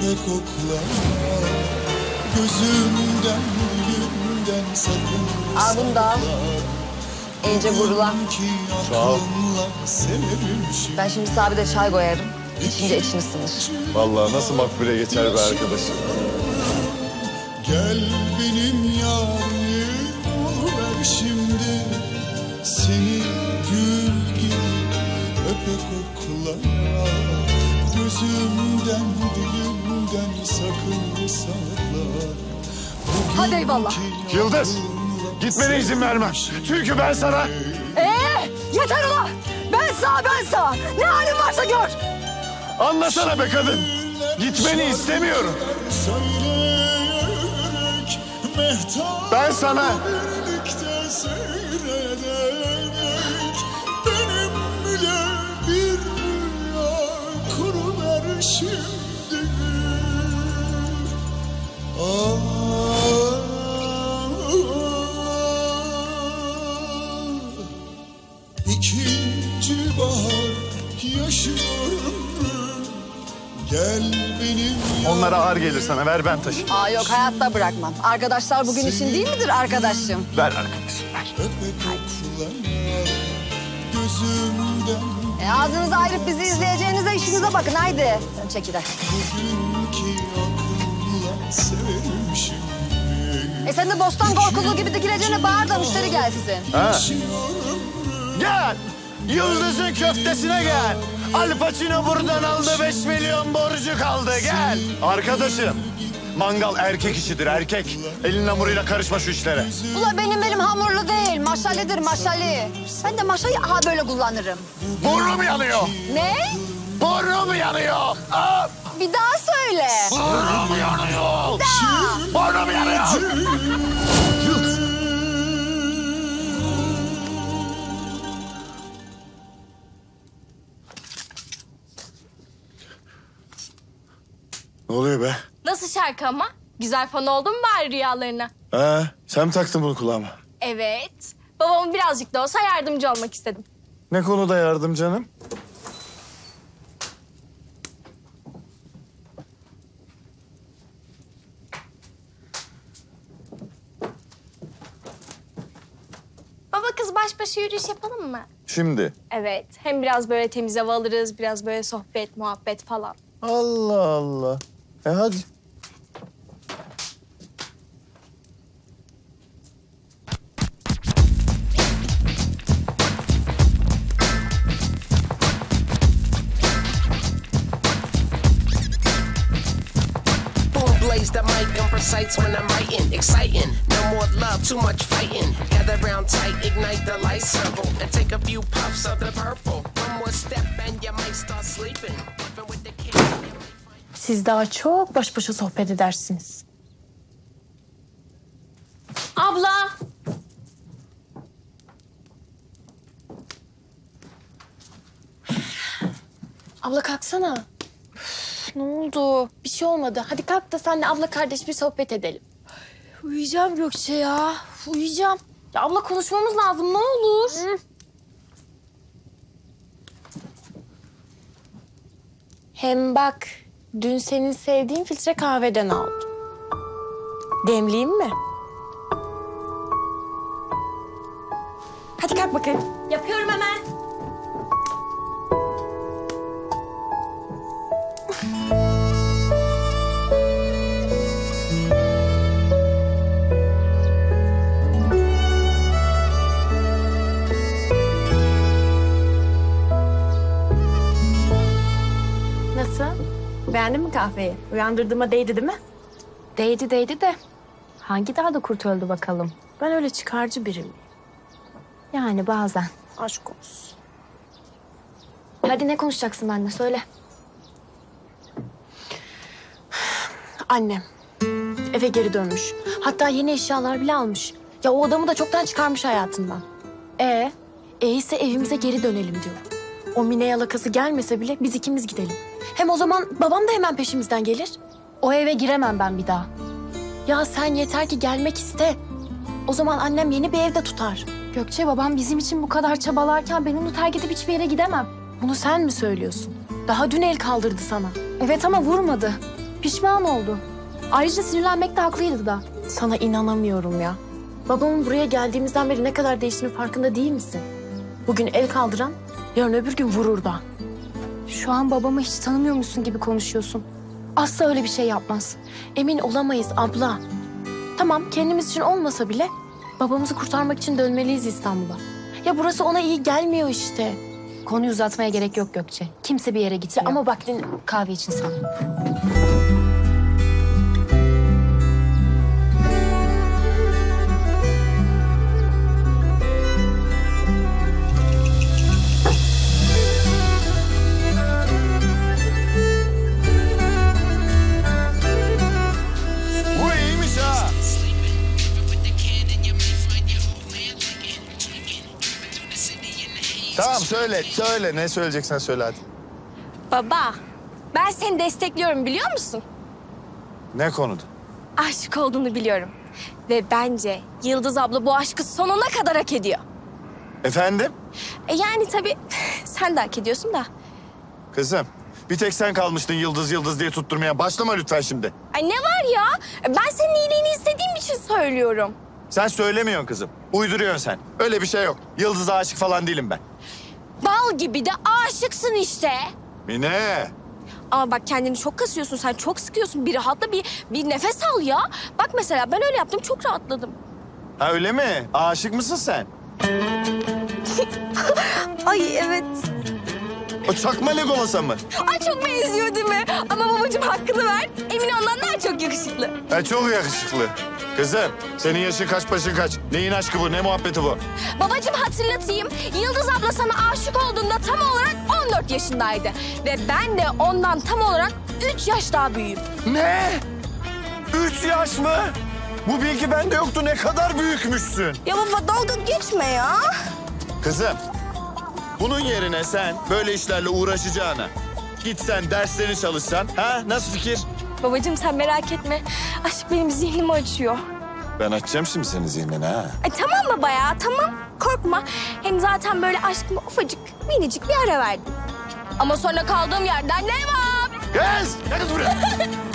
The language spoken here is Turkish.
öpe kokla. Gözümden dilimden sakın. Al bunu da al. İyice vurulan. Sağ ol. Ben şimdi sabide çay koyarım. İçince için ısınır. Vallahi nasıl makbule geçer be arkadaşım. Gel benim yarim oluver şimdi. Seni gül gibi öpe kokla. Gözümden dilimden sakın sakla. Hadi eyvallah. Yıldız, gitmene izin vermem. Çünkü ben sana... Yeter ulan! Ben sağ! Ne halin varsa gör! Anlasana be kadın. Gitmeni istemiyorum. Ben sana... Benim bile bir rüya kuruver şimdi. İkinci bahar yaşıyorum. Gel benim Onlara ağır gelir sana. Ver ben taşıyayım. Aa yok hayatta bırakmam. Arkadaşlar bugün için değil midir arkadaşım? Ver arkadaşım, ver. Ağzınızı ayırıp bizi izleyeceğinize işinize bakın haydi. Sen çekil hadi. Sen de bostan korkulu gibi dikileceğine bağır da müşteri gelsin. Ha. Gel. Yıldız'ın köftesine gel. Al Pacino buradan aldı 5 milyon borcu kaldı gel. Arkadaşım mangal erkek işidir erkek. Elin hamuruyla karışma şu işlere. Ula benim hamurlu değil maşallidir maşalli. Ben de maşayı aha böyle kullanırım. Burnum yanıyor. Ne? Burnum yanıyor. Aa! Bir daha söyle. Burnum yanıyor. Burnum yanıyor. Ne oluyor be? Nasıl şarkı ama? Güzel fan oldun mu bari rüyalarına? Sen mi taktın bunu kulağıma? Evet. Babama birazcık da olsa yardımcı olmak istedim. Ne konuda yardım canım? Baba kız baş başa yürüyüş yapalım mı? Şimdi. Evet. Hem biraz böyle temiz hava alırız, biraz böyle sohbet, muhabbet falan. Allah Allah. Hadi. Blaze the mic and precise when I'm writing. Exciting, no more love, too much fighting. Gather round tight, ignite the light circle, and take a few puffs of the purple. One more step and you might start sleeping. Even with the kids. Siz daha çok baş başa sohbet edersiniz. Abla! Abla kalksana. Ne oldu? Bir şey olmadı. Hadi kalk da senle abla kardeş bir sohbet edelim. Uyuyacağım Gökçe ya. Uyuyacağım. Ya abla konuşmamız lazım ne olur. Hem bak dün senin sevdiğin filtre kahveden aldım. Demleyeyim mi? Hadi kalk bakayım. Yapıyorum hemen. Nasıl? Beğendin mi kahveyi? Uyandırdığıma değdi değil mi? Değdi de hangi dağda kurt öldü bakalım? Ben öyle çıkarcı birim. Yani bazen. Aşk olsun. Hadi ne konuşacaksın benimle söyle. Annem eve geri dönmüş. Hatta yeni eşyalar bile almış. Ya o adamı da çoktan çıkarmış hayatından. ise evimize geri dönelim diyor. O Mine yalakası gelmese bile biz ikimiz gidelim. Hem o zaman babam da hemen peşimizden gelir. O eve giremem ben bir daha. Ya sen yeter ki gelmek iste. O zaman annem yeni bir evde tutar. Gökçe babam bizim için bu kadar çabalarken ben onu terk edip hiçbir yere gidemem. Bunu sen mi söylüyorsun? Daha dün el kaldırdı sana. Evet ama vurmadı. Pişman oldu. Ayrıca sinirlenmekte haklıydı da. Sana inanamıyorum ya. Babamın buraya geldiğimizden beri ne kadar değiştiğinin farkında değil misin? Bugün el kaldıran, yarın öbür gün vurur da. Şu an babamı hiç tanımıyormuşsun gibi konuşuyorsun. Asla öyle bir şey yapmaz. Emin olamayız abla. Tamam, kendimiz için olmasa bile babamızı kurtarmak için dönmeliyiz İstanbul'a. Ya burası ona iyi gelmiyor işte. Konuyu uzatmaya gerek yok Gökçe. Kimse bir yere gitmiyor. Ama bak kahve için sağ ol. Bu iyiymiş ha. Tamam söyle. Ne söyleyeceksen söyle hadi. Baba, ben seni destekliyorum biliyor musun? Ne konuda? Aşık olduğunu biliyorum. Ve bence Yıldız abla bu aşkı sonuna kadar hak ediyor. Efendim? Yani tabii sen de hak ediyorsun da. Kızım, bir tek sen kalmıştın yıldız diye tutturmaya. Başlama lütfen şimdi. Ay ne var ya? Ben senin iyiliğini istediğim için söylüyorum. Sen söylemiyorsun kızım. Uyduruyorsun sen. Öyle bir şey yok. Yıldız'a aşık falan değilim ben. Bal gibi de aşıksın işte. Mine. Ama bak kendini çok kasıyorsun, sen çok sıkıyorsun. Bir rahatla, bir nefes al ya. Bak mesela ben öyle yaptım, çok rahatladım. Ha öyle mi? Aşık mısın sen? Ay evet. O çakma Legolas'a mı? Ay çok benziyor değil mi? Ama babacığım hakkını ver. Emin ondan daha çok yakışıklı. Ha, çok yakışıklı. Kızım, senin yaşın kaç, başın kaç? Neyin aşkı bu, ne muhabbeti bu? Babacığım hatırlatayım. Yıldız abla sana aşık olduğunda tam olarak 14 yaşındaydı. Ve ben de ondan tam olarak 3 yaş daha büyüğüm. Ne? 3 yaş mı? Bu bilgi bende yoktu. Ne kadar büyükmüşsün. Ya baba dalga geçme ya. Kızım, bunun yerine sen böyle işlerle uğraşacağına gitsen derslerini çalışsan, ha? Nasıl fikir? Babacığım sen merak etme. Aşk benim zihnimi açıyor. Ben açacağım şimdi senin zihnini ha. Ay tamam baba ya tamam. Korkma. Hem zaten böyle aşkıma ufacık minicik bir ara verdim. Ama sonra kaldığım yerden devam. Kız! Ne kız buraya?